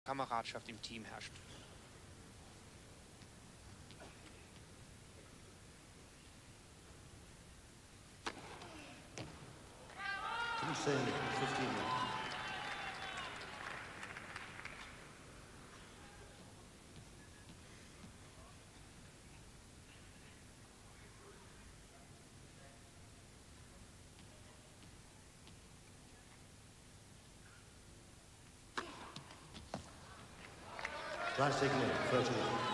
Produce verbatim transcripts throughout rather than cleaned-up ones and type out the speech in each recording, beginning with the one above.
Kameradschaft im Team herrscht. Dry signal, thirty.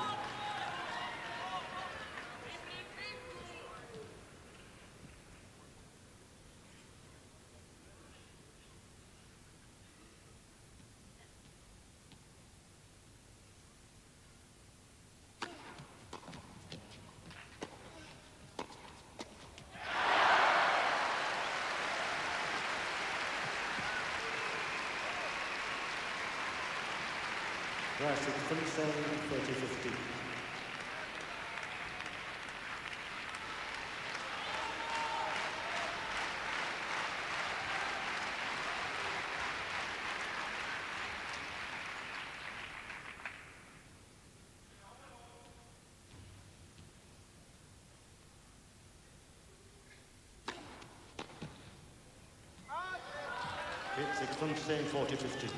Dry signal, twenty-seven, thirty, fifty. Six, twenty-seven, forty, fifty.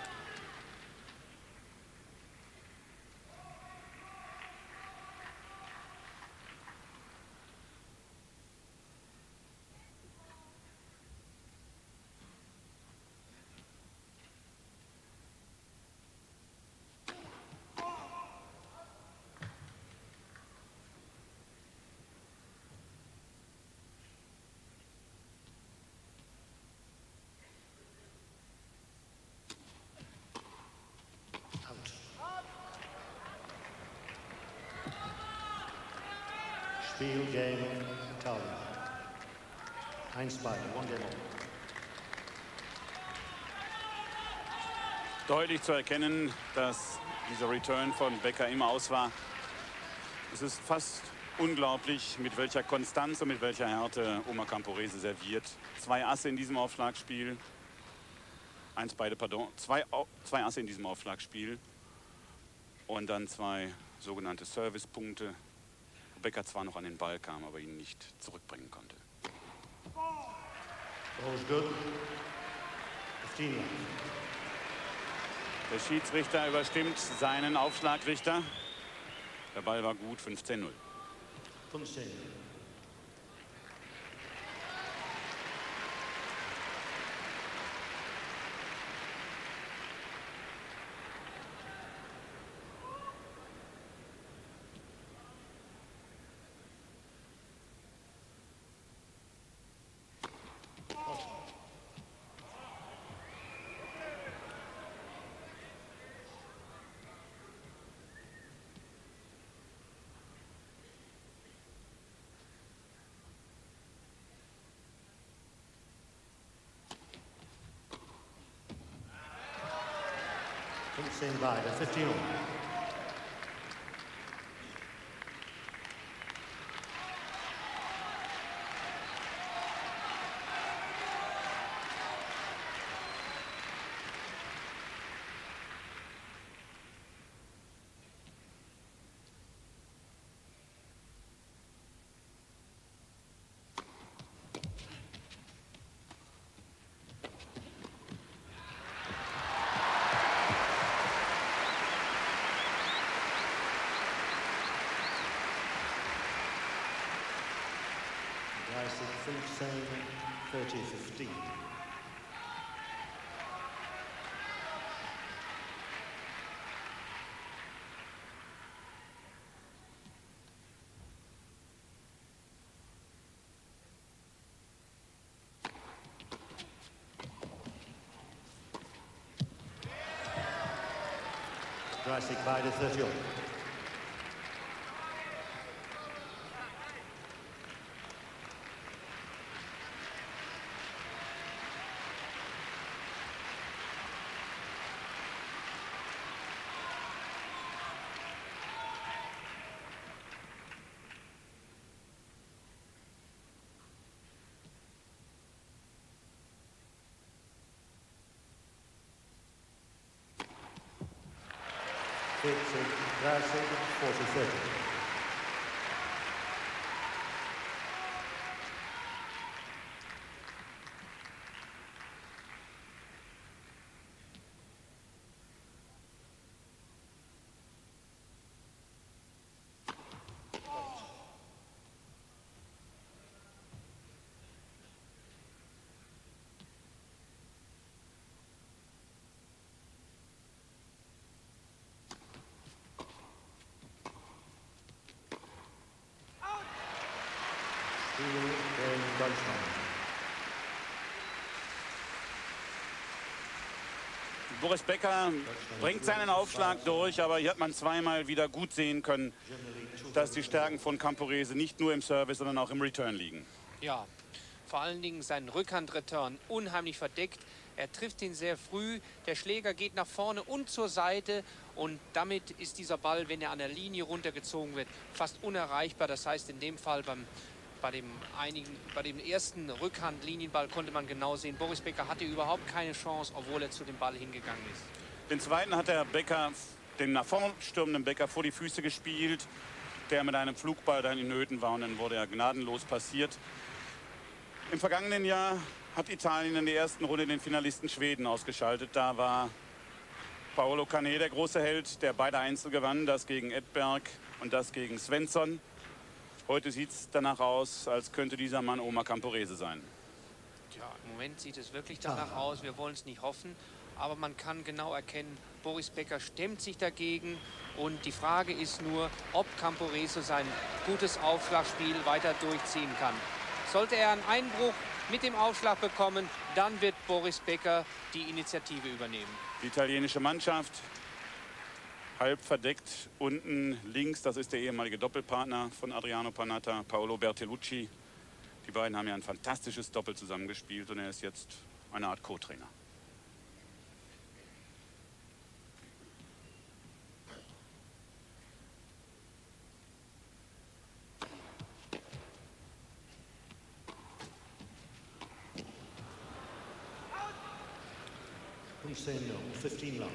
Spiel, Game, Italien. Eins beide, one game on. Deutlich zu erkennen, dass dieser Return von Becker im Aus war. Es ist fast unglaublich, mit welcher Konstanz und mit welcher Härte Omar Camporese serviert. Zwei Asse in diesem Aufschlagspiel. Eins beide, pardon. Zwei, zwei Asse in diesem Aufschlagspiel. Und dann zwei sogenannte Servicepunkte. Becker zwar noch an den Ball kam, aber ihn nicht zurückbringen konnte. Der Schiedsrichter überstimmt seinen Aufschlagrichter. Der Ball war gut, fünfzehn null. fünfzehn beide, fifteen all. fifteen, thirty, fifteen. Dreißig beide, thirty all. vierzig, dreißig, vierzig, vierzig. Gegen Deutschland. Boris Becker bringt seinen Aufschlag durch, aber hier hat man zweimal wieder gut sehen können, dass die Stärken von Camporese nicht nur im Service, sondern auch im Return liegen. Ja, vor allen Dingen sein Rückhandreturn unheimlich verdeckt. Er trifft ihn sehr früh, der Schläger geht nach vorne und zur Seite und damit ist dieser Ball, wenn er an der Linie runtergezogen wird, fast unerreichbar. Das heißt, in dem Fall beim Bei dem, einigen, bei dem ersten Rückhand-Linienball konnte man genau sehen, Boris Becker hatte überhaupt keine Chance, obwohl er zu dem Ball hingegangen ist. Den zweiten hat der Becker, den nach vorn stürmenden Becker vor die Füße gespielt, der mit einem Flugball dann in Nöten war und dann wurde er gnadenlos passiert. Im vergangenen Jahr hat Italien in der ersten Runde den Finalisten Schweden ausgeschaltet. Da war Paolo Cannet der große Held, der beide Einzel gewann, das gegen Edberg und das gegen Svensson. Heute sieht es danach aus, als könnte dieser Mann Omar Camporese sein. Ja, im Moment sieht es wirklich danach aus. Wir wollen es nicht hoffen. Aber man kann genau erkennen, Boris Becker stemmt sich dagegen. Und die Frage ist nur, ob Camporese sein gutes Aufschlagspiel weiter durchziehen kann. Sollte er einen Einbruch mit dem Aufschlag bekommen, dann wird Boris Becker die Initiative übernehmen. Die italienische Mannschaft halb verdeckt unten links, das ist der ehemalige Doppelpartner von Adriano Panatta, Paolo Bertolucci. Die beiden haben ja ein fantastisches Doppel zusammengespielt und er ist jetzt eine Art Co-Trainer. Hussein no, fifteen love.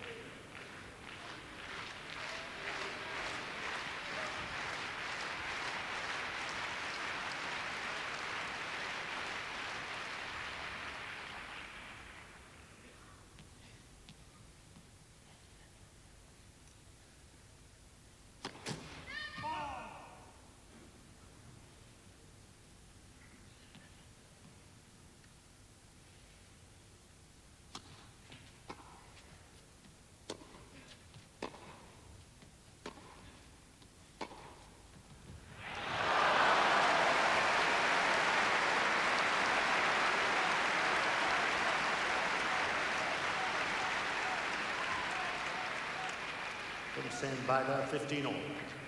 Hussein Beider, fifteen all.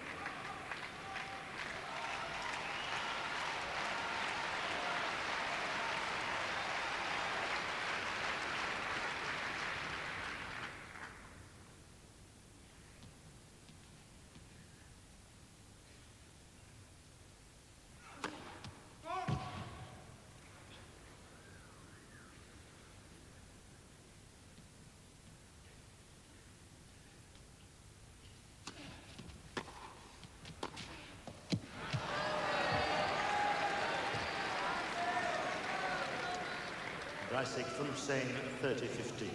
Dreißig fünfzehn, thirty fifteen.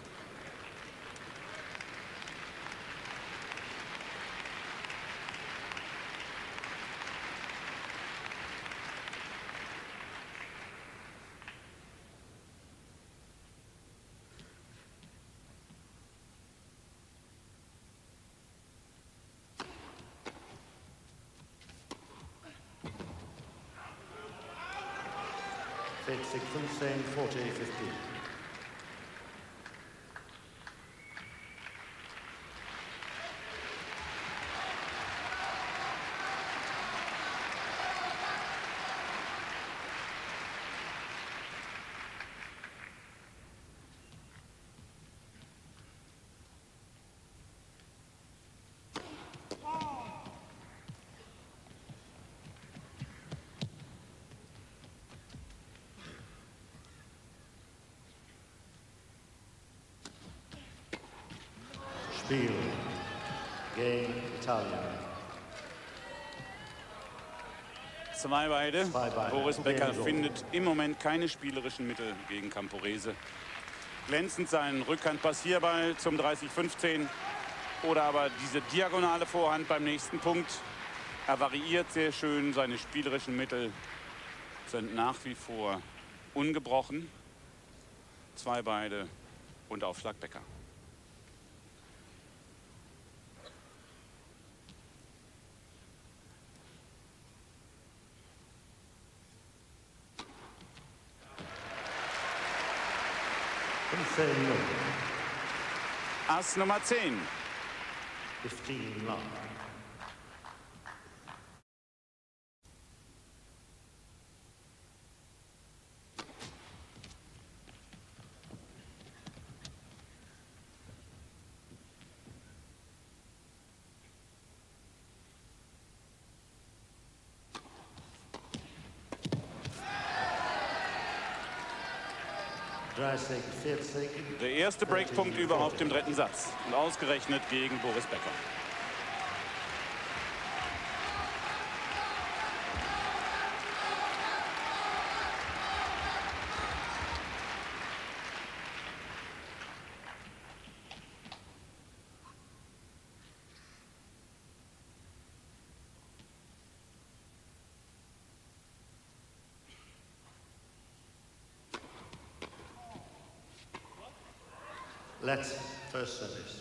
vierzig fünfzehn, forty fifteen. Spiel. Game Italia. Zwei beide. Zwei beide. Boris Becker Game findet im Moment keine spielerischen Mittel gegen Camporese. Glänzend seinen Rückhandpassierball zum dreißig fünfzehn. Oder aber diese diagonale Vorhand beim nächsten Punkt. Er variiert sehr schön. Seine spielerischen Mittel sind nach wie vor ungebrochen. Zwei beide und Aufschlag Becker. fünfzehn null. Ass Nummer zehn. fifteen love. dreißig vierzig. Der erste Breakpunkt überhaupt im dritten Satz. Und ausgerechnet gegen Boris Becker. Let's first service.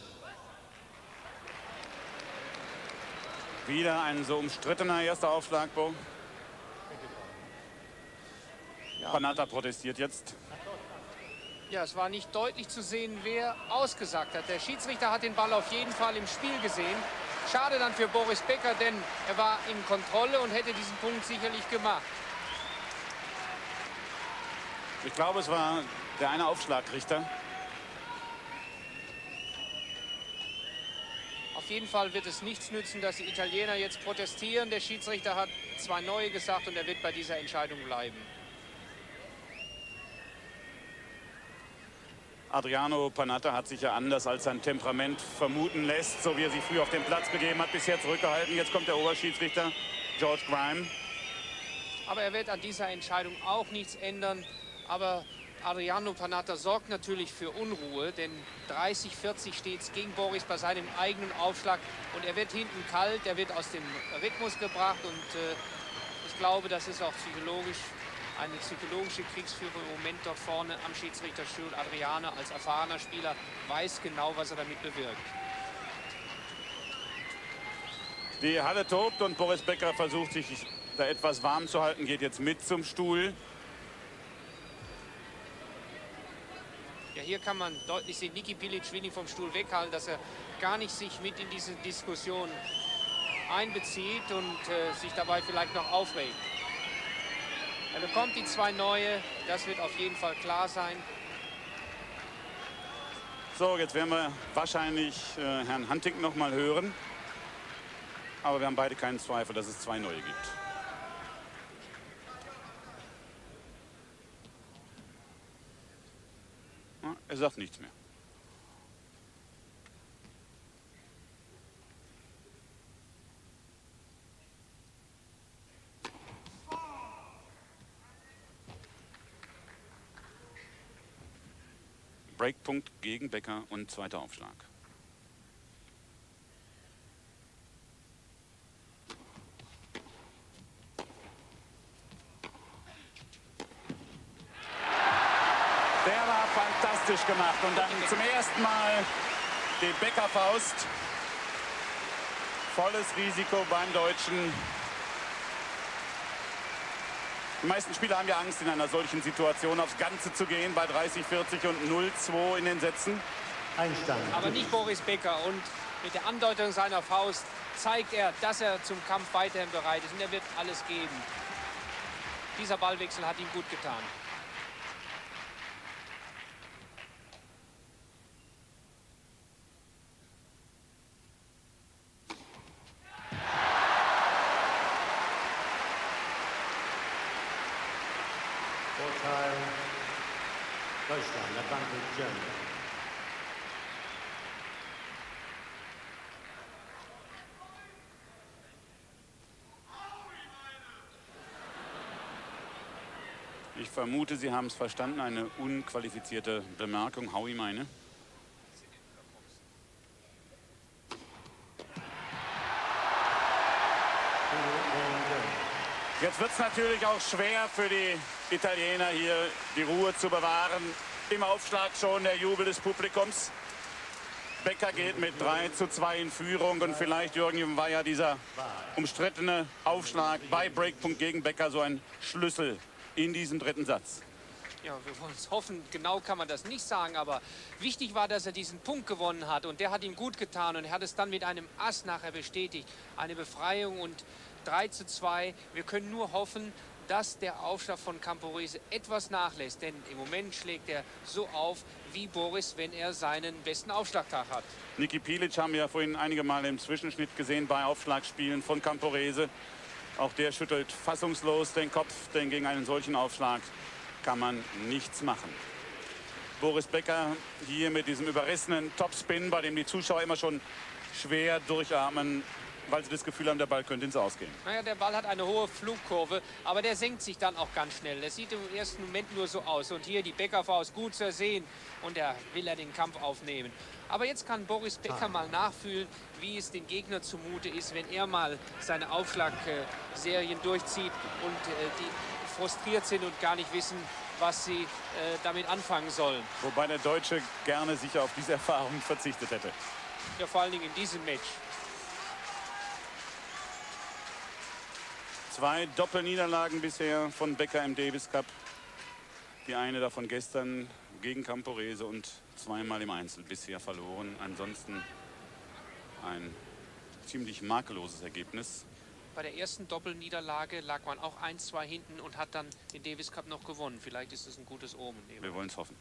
Wieder ein so umstrittener erster Aufschlag, Bo. Ja. Panatta protestiert jetzt. Ja, es war nicht deutlich zu sehen, wer ausgesagt hat. Der Schiedsrichter hat den Ball auf jeden Fall im Spiel gesehen. Schade dann für Boris Becker, denn er war in Kontrolle und hätte diesen Punkt sicherlich gemacht. Ich glaube, es war der eine Aufschlagrichter. Auf jeden Fall wird es nichts nützen, dass die Italiener jetzt protestieren. Der Schiedsrichter hat zwei neue gesagt und er wird bei dieser Entscheidung bleiben. Adriano Panatta hat sich ja anders als sein Temperament vermuten lässt, so wie er sich früh auf den Platz begeben hat, bisher zurückgehalten. Jetzt kommt der Oberschiedsrichter George Grime. Aber er wird an dieser Entscheidung auch nichts ändern. Aber Adriano Panatta sorgt natürlich für Unruhe, denn dreißig vierzig steht es gegen Boris bei seinem eigenen Aufschlag. Und er wird hinten kalt, er wird aus dem Rhythmus gebracht. Und äh, ich glaube, das ist auch psychologisch eine psychologische Kriegsführung im Moment dort vorne am Schiedsrichterstuhl. Adriano als erfahrener Spieler weiß genau, was er damit bewirkt. Die Halle tobt und Boris Becker versucht sich da etwas warm zu halten, geht jetzt mit zum Stuhl. Ja, hier kann man deutlich sehen, Niki Pilic will ihn vom Stuhl weghalten, dass er gar nicht sich mit in diese Diskussion einbezieht und äh, sich dabei vielleicht noch aufregt. Er bekommt die zwei neue, das wird auf jeden Fall klar sein. So, jetzt werden wir wahrscheinlich äh, Herrn Huntington noch mal hören. Aber wir haben beide keinen Zweifel, dass es zwei neue gibt. Ja, er sagt nichts mehr. Breakpunkt gegen Becker und zweiter Aufschlag. Der war fantastisch gemacht und dann zum ersten Mal die Becker-Faust. Volles Risiko beim Deutschen. Die meisten Spieler haben ja Angst, in einer solchen Situation aufs Ganze zu gehen, bei dreißig vierzig und null zwei in den Sätzen. Einstand. Aber nicht Boris Becker. Und mit der Andeutung seiner Faust zeigt er, dass er zum Kampf weiterhin bereit ist. Und er wird alles geben. Dieser Ballwechsel hat ihm gut getan. Vorteil Deutschland, advantage Germany. Ich vermute, Sie haben es verstanden. Eine unqualifizierte Bemerkung. Hau ihm eine. Jetzt wird es natürlich auch schwer für die Italiener hier die Ruhe zu bewahren. Im Aufschlag schon der Jubel des Publikums. Becker geht mit drei zu zwei in Führung und vielleicht, Jürgen, war ja dieser umstrittene Aufschlag bei Breakpunkt gegen Becker so ein Schlüssel in diesem dritten Satz. Ja, wir wollen es hoffen. Genau kann man das nicht sagen, aber wichtig war, dass er diesen Punkt gewonnen hat und der hat ihm gut getan und er hat es dann mit einem Ass nachher bestätigt. Eine Befreiung und drei zu zwei. Wir können nur hoffen, dass der Aufschlag von Camporese etwas nachlässt, denn im Moment schlägt er so auf wie Boris, wenn er seinen besten Aufschlagtag hat. Niki Pilic haben wir ja vorhin einige Mal im Zwischenschnitt gesehen bei Aufschlagspielen von Camporese. Auch der schüttelt fassungslos den Kopf, denn gegen einen solchen Aufschlag kann man nichts machen. Boris Becker hier mit diesem überrissenen Topspin, bei dem die Zuschauer immer schon schwer durchatmen, weil sie das Gefühl haben, der Ball könnte ins Aus gehen. Naja, der Ball hat eine hohe Flugkurve, aber der senkt sich dann auch ganz schnell. Das sieht im ersten Moment nur so aus. Und hier die Becker-Faust gut zu sehen und da will er den Kampf aufnehmen. Aber jetzt kann Boris Becker mal nachfühlen, wie es dem Gegner zumute ist, wenn er mal seine Aufschlagserien durchzieht und äh, die frustriert sind und gar nicht wissen, was sie äh, damit anfangen sollen. Wobei der Deutsche gerne sicher auf diese Erfahrung verzichtet hätte. Ja, vor allen Dingen in diesem Match. Zwei Doppelniederlagen bisher von Becker im Davis Cup. Die eine davon gestern gegen Camporese und zweimal im Einzel bisher verloren. Ansonsten ein ziemlich makelloses Ergebnis. Bei der ersten Doppelniederlage lag man auch eins zwei hinten und hat dann den Davis Cup noch gewonnen. Vielleicht ist es ein gutes Omen. Wir wollen es hoffen.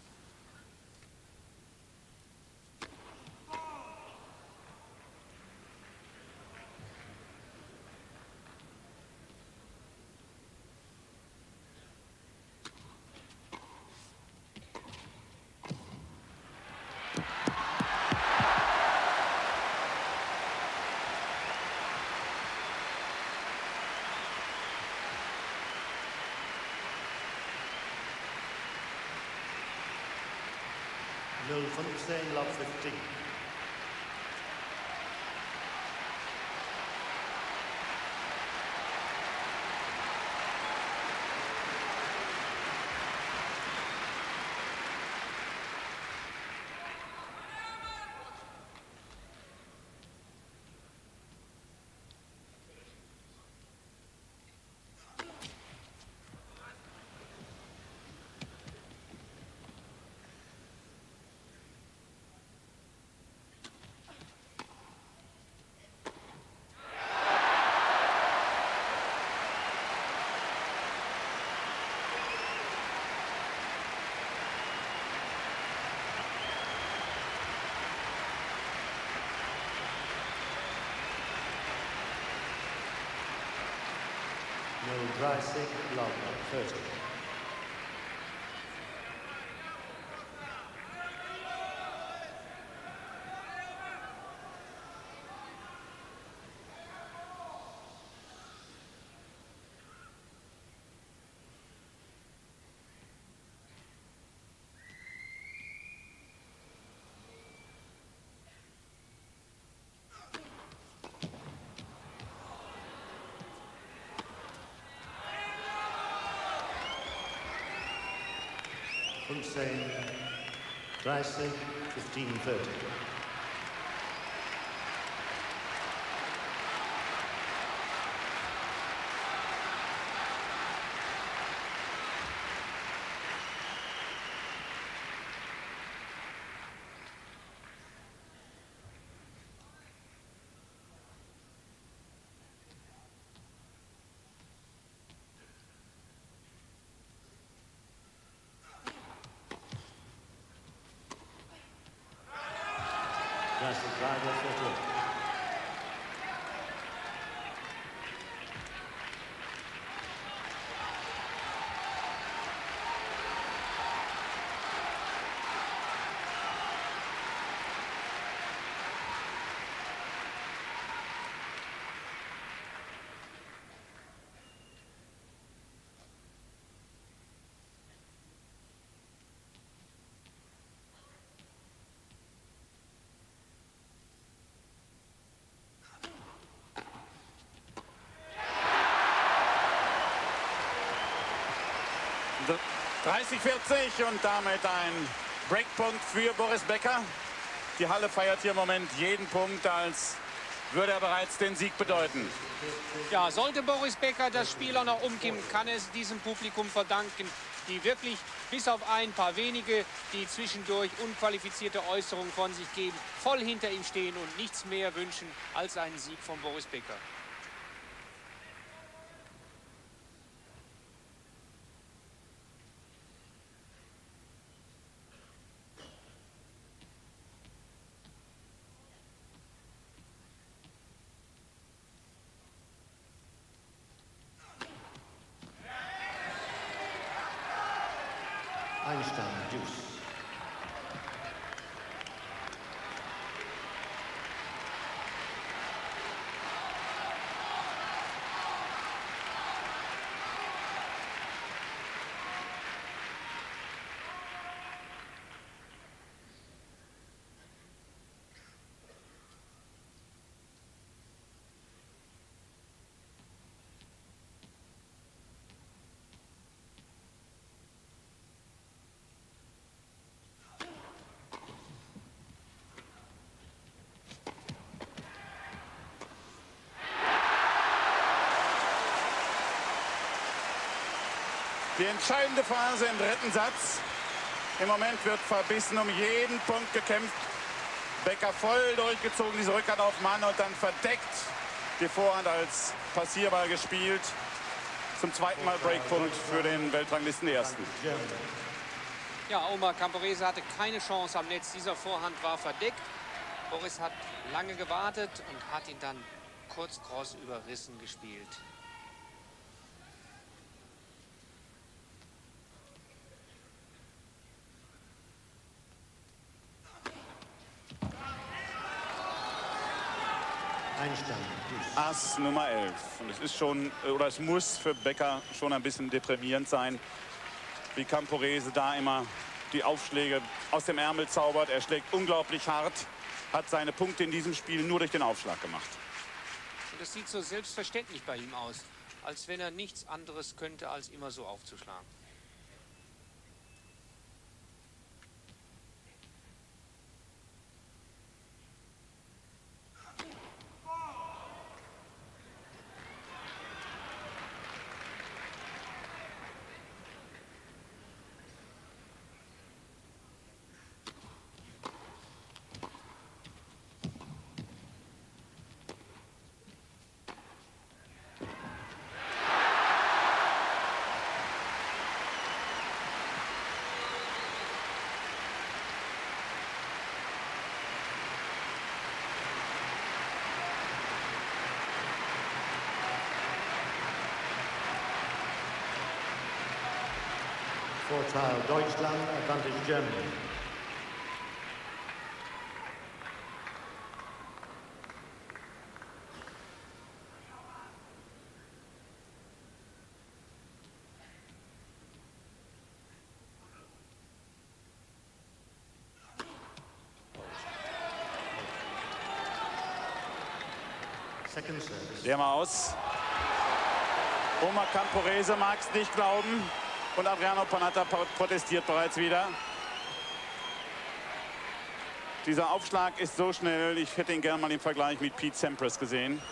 null fünfzehn, Love fifteen. null dreißig, Love thirty. fünfzehn, dreißig, fifteen thirty. That's the driver fourteen. dreißig vierzig und damit ein Breakpunkt für Boris Becker. Die Halle feiert hier im Moment jeden Punkt, als würde er bereits den Sieg bedeuten. Ja, sollte Boris Becker das Spiel auch noch umkippen, kann er es diesem Publikum verdanken, die wirklich bis auf ein paar wenige, die zwischendurch unqualifizierte Äußerungen von sich geben, voll hinter ihm stehen und nichts mehr wünschen als einen Sieg von Boris Becker. Einstein, Deuce. Die entscheidende Phase im dritten Satz. Im Moment wird verbissen um jeden Punkt gekämpft. Becker voll durchgezogen, diese Rückhand auf Mann und dann verdeckt die Vorhand als Passierball gespielt. Zum zweiten Mal Breakpunkt für den Weltranglisten-Ersten. Ja, Omar Camporese hatte keine Chance am Netz. Dieser Vorhand war verdeckt. Boris hat lange gewartet und hat ihn dann kurz cross überrissen gespielt. Einstein, Deuce. Ass Nummer elf. Und es ist schon, oder es muss für Becker schon ein bisschen deprimierend sein, wie Camporese da immer die Aufschläge aus dem Ärmel zaubert. Er schlägt unglaublich hart, hat seine Punkte in diesem Spiel nur durch den Aufschlag gemacht. Und das sieht so selbstverständlich bei ihm aus, als wenn er nichts anderes könnte, als immer so aufzuschlagen. Vorteil Deutschland, advantage Germany. Second service. Der mal aus. Omar Camporese mag es nicht glauben. Und Adriano Panatta protestiert bereits wieder. Dieser Aufschlag ist so schnell, ich hätte ihn gerne mal im Vergleich mit Pete Sampras gesehen.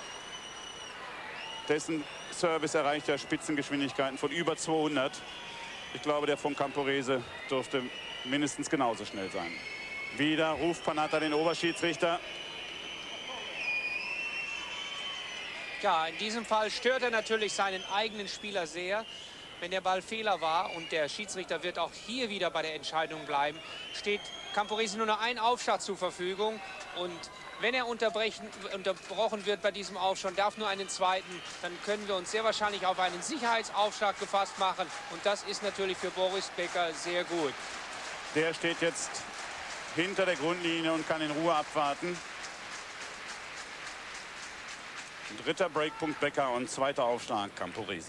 Dessen Service erreicht ja Spitzengeschwindigkeiten von über zweihundert. Ich glaube, der von Camporese dürfte mindestens genauso schnell sein. Wieder ruft Panatta den Oberschiedsrichter. Ja, in diesem Fall stört er natürlich seinen eigenen Spieler sehr. Wenn der Ball Fehler war und der Schiedsrichter wird auch hier wieder bei der Entscheidung bleiben, steht Camporese nur noch ein Aufschlag zur Verfügung. Und wenn er unterbrechen, unterbrochen wird bei diesem Aufschlag, darf nur einen zweiten, dann können wir uns sehr wahrscheinlich auf einen Sicherheitsaufschlag gefasst machen. Und das ist natürlich für Boris Becker sehr gut. Der steht jetzt hinter der Grundlinie und kann in Ruhe abwarten. Dritter Breakpunkt Becker und zweiter Aufschlag Camporese.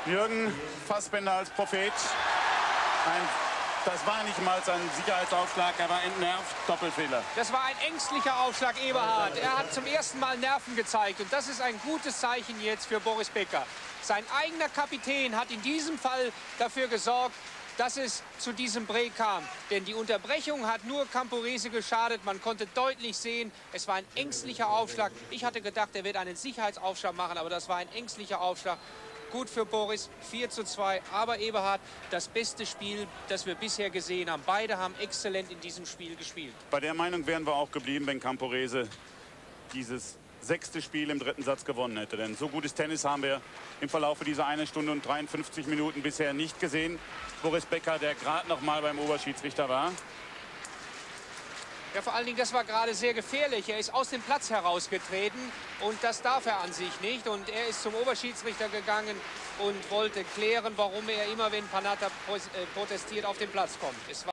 Jürgen Fassbender als Prophet. Ein, das war nicht mal sein Sicherheitsaufschlag, er war entnervt, Doppelfehler. Das war ein ängstlicher Aufschlag, Eberhard. Er hat zum ersten Mal Nerven gezeigt und das ist ein gutes Zeichen jetzt für Boris Becker. Sein eigener Kapitän hat in diesem Fall dafür gesorgt, dass es zu diesem Break kam. Denn die Unterbrechung hat nur Camporese geschadet. Man konnte deutlich sehen, es war ein ängstlicher Aufschlag. Ich hatte gedacht, er wird einen Sicherheitsaufschlag machen, aber das war ein ängstlicher Aufschlag. Gut für Boris, vier zu zwei. Aber Eberhard, das beste Spiel, das wir bisher gesehen haben. Beide haben exzellent in diesem Spiel gespielt. Bei der Meinung wären wir auch geblieben, wenn Camporese dieses sechste Spiel im dritten Satz gewonnen hätte. Denn so gutes Tennis haben wir im Verlauf dieser eine Stunde und dreiundfünfzig Minuten bisher nicht gesehen. Boris Becker, der gerade noch mal beim Oberschiedsrichter war. Ja, vor allen Dingen, das war gerade sehr gefährlich. Er ist aus dem Platz herausgetreten und das darf er an sich nicht. Und er ist zum Oberschiedsrichter gegangen und wollte klären, warum er immer, wenn Panatta protestiert, auf den Platz kommt. Es war